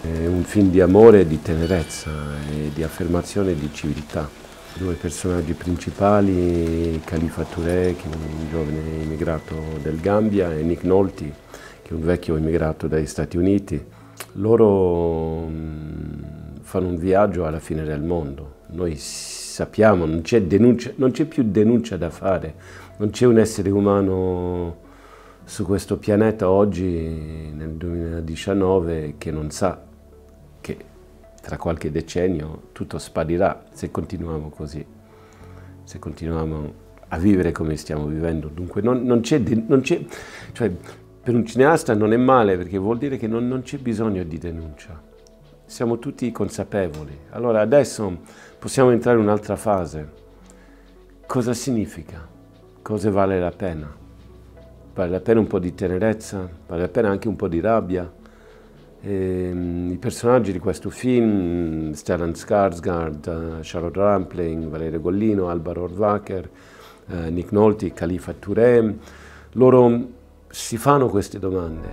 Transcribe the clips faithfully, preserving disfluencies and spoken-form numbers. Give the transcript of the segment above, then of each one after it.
È un film di amore, di tenerezza e di affermazione di civiltà. Due personaggi principali, Khalifa Touré, che è un giovane immigrato del Gambia, e Nick Nolte, che è un vecchio immigrato dagli Stati Uniti. Loro mh, fanno un viaggio alla fine del mondo. Noi sappiamo, non c'è denuncia, non c'è più denuncia da fare, non c'è un essere umano su questo pianeta oggi, nel duemiladiciannove, che non sa che tra qualche decennio tutto sparirà se continuiamo così, se continuiamo a vivere come stiamo vivendo. Dunque non, non c'è, non c'è, cioè, per un cineasta non è male, perché vuol dire che non, non c'è bisogno di denuncia. Siamo tutti consapevoli. Allora adesso possiamo entrare in un'altra fase. Cosa significa? Cosa vale la pena? Vale la pena un po' di tenerezza, vale la pena anche un po' di rabbia. E, I personaggi di questo film, Stellan Skarsgård, Charlotte Rampling, Valerio Gollino, Alvaro Horvacher, eh, Nick Nolte, Khalifa Touré, loro si fanno queste domande.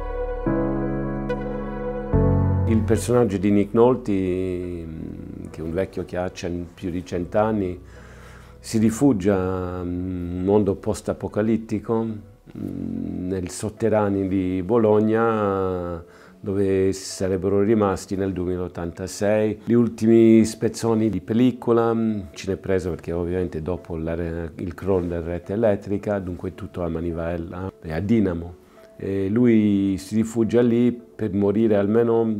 Il personaggio di Nick Nolte, che è un vecchio che ha più di cent'anni, si rifugia in un mondo post-apocalittico, nel sotterraneo di Bologna, dove sarebbero rimasti nel duemilaottantasei gli ultimi spezzoni di pellicola. Ce n'è preso perché ovviamente dopo la, il crollo della rete elettrica, dunque tutto a manivella e a dinamo. E lui si rifugia lì per morire almeno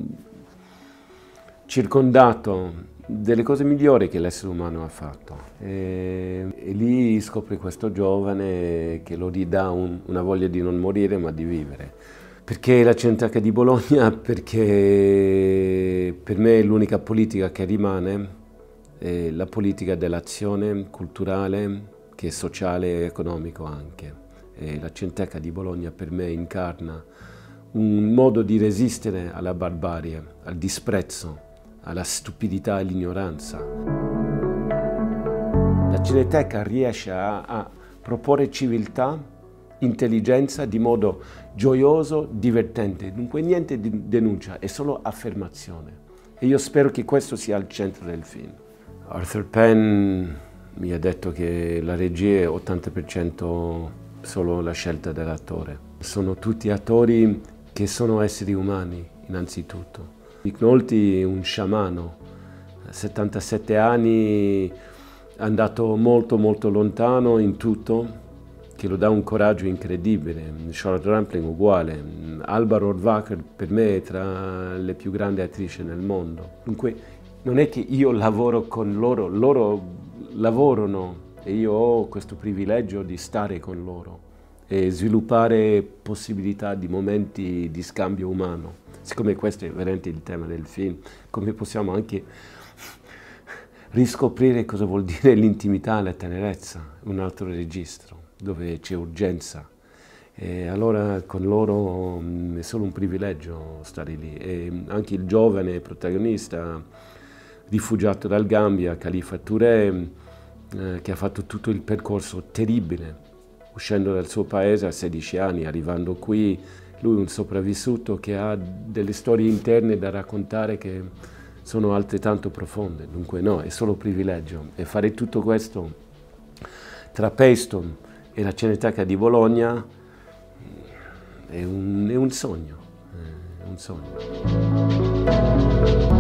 circondato delle cose migliori che l'essere umano ha fatto. E, e lì scopre questo giovane che lo ridà un, una voglia di non morire ma di vivere. Perché la Cineteca di Bologna? Perché per me è l'unica politica che rimane, è la politica dell'azione culturale, che è sociale e economico anche. E la Cineteca di Bologna per me incarna un modo di resistere alla barbarie, al disprezzo, alla stupidità e all'ignoranza. La Cineteca riesce a, a proporre civiltà, intelligenza di modo gioioso, divertente, dunque niente di denuncia, è solo affermazione. E io spero che questo sia al centro del film. Arthur Penn mi ha detto che la regia è ottanta per cento solo la scelta dell'attore. Sono tutti attori che sono esseri umani, innanzitutto. Nick Nolte è un sciamano, a settantasette anni, è andato molto molto lontano in tutto, che lo dà un coraggio incredibile. Charlotte Rampling uguale. Alvaro Horvacher per me è tra le più grandi attrici nel mondo. Dunque non è che io lavoro con loro, loro lavorano e io ho questo privilegio di stare con loro e sviluppare possibilità di momenti di scambio umano. Siccome questo è veramente il tema del film, come possiamo anche riscoprire cosa vuol dire l'intimità e la tenerezza, un altro registro, dove c'è urgenza. E allora con loro mh, è solo un privilegio stare lì. E anche il giovane protagonista, rifugiato dal Gambia, Khalifa Touré, eh, che ha fatto tutto il percorso terribile, uscendo dal suo paese a sedici anni, arrivando qui. Lui è un sopravvissuto che ha delle storie interne da raccontare che sono altrettanto profonde. Dunque no, è solo privilegio. E fare tutto questo tra Paestum e la Cineteca di Bologna è un, è un sogno, è un sogno.